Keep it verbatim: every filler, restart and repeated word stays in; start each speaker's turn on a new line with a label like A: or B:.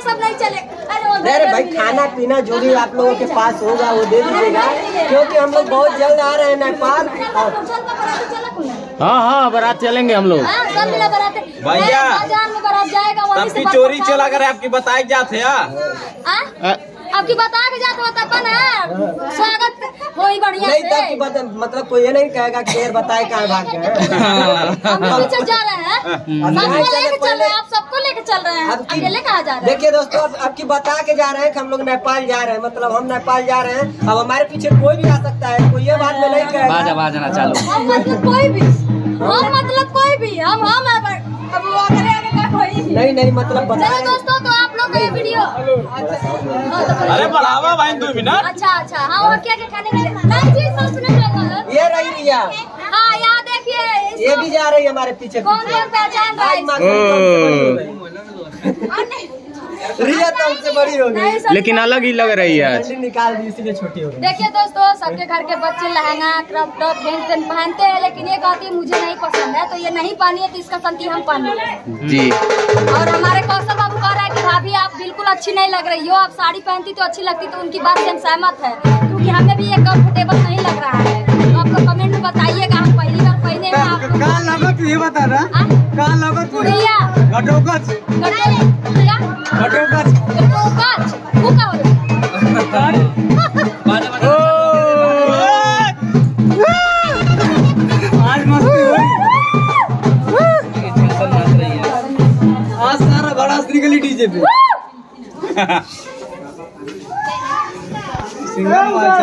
A: सब नहीं चले।
B: अरे भाई खाना पीना जो भी आप लोगों के पास होगा वो दे दीजिएगा, क्योंकि हम लोग बहुत जल्द आ रहे हैं नेपाल।
C: हाँ हाँ बारात चलेंगे हम लोग
D: भैया। तब की चोरी चला कर आपकी बताई जाते
A: आपकी बता के जाते हो तब ना स्वागत वही बढ़िया
B: नहीं तब की बता, मतलब कोई ये नहीं कहेगा कि यार बताए कहाँ भाग गए।
A: हम पीछे जा रहे हैं, सबको लेके चल रहे हैं, आप सबको लेके चल रहे हैं, अकेले कहाँ जा रहे हैं?
B: देखिए दोस्तों अब आपकी बता के जा रहे हैं कि हम लोग नेपाल जा रहे हैं, मतलब हम नेपाल जा रहे हैं। अब हमारे पीछे कोई भी आ सकता है, कोई ये बात में नहीं कहेगा।
C: बाजा बाजना चालू।
A: हम मतलब कोई भी, हम मतलब कोई भी, हम हम अब वो करे कोई
B: नहीं नहीं मतलब बता।
A: दोस्तों तो आप लोग ये वीडियो
D: अरे बढ़ावा भाई दो मिनट।
A: अच्छा अच्छा हाँ क्या क्या खाने के नहीं जी सब मिनट
B: ये रही रिया।
A: हाँ यहाँ देखिए
B: ये भी जा रही है हमारे पीछे।
A: कौन कौन पहचान रहा है?
B: रिया तो हमसे बड़ी हो गई
C: लेकिन अलग ही लग रही है आज।
B: निकाल दी इसलिए छोटी हो गई।
A: देखिए दोस्तों सबके घर के बच्चे lehenga crop top jeans pants पहनते हैं, लेकिन ये कहती है मुझे नहीं पसंद है, तो ये नहीं पहनी है तो इसका संती हम पहने
C: जी।
A: और हमारे कौशल बाबू कह रहा है कि भाभी आप बिल्कुल अच्छी नहीं लग रही हो, आप साड़ी पहनती तो अच्छी लगती, तो उनकी बात से हम सहमत है, क्योंकि हमें भी ये कंफर्टेबल नहीं लग रहा है। तो आप लोग कमेंट में बताइएगा, हम पहली बार पहने हैं। आप
E: कहाँ लागत ये बता रहा, कहाँ लागत
A: पुड़िया
E: घटोकच घटोकच
A: घटोकच वो क्या होला?
E: आज मस्ती हुई, आज सारा बड़ा निकली डीजे पे। सिंगल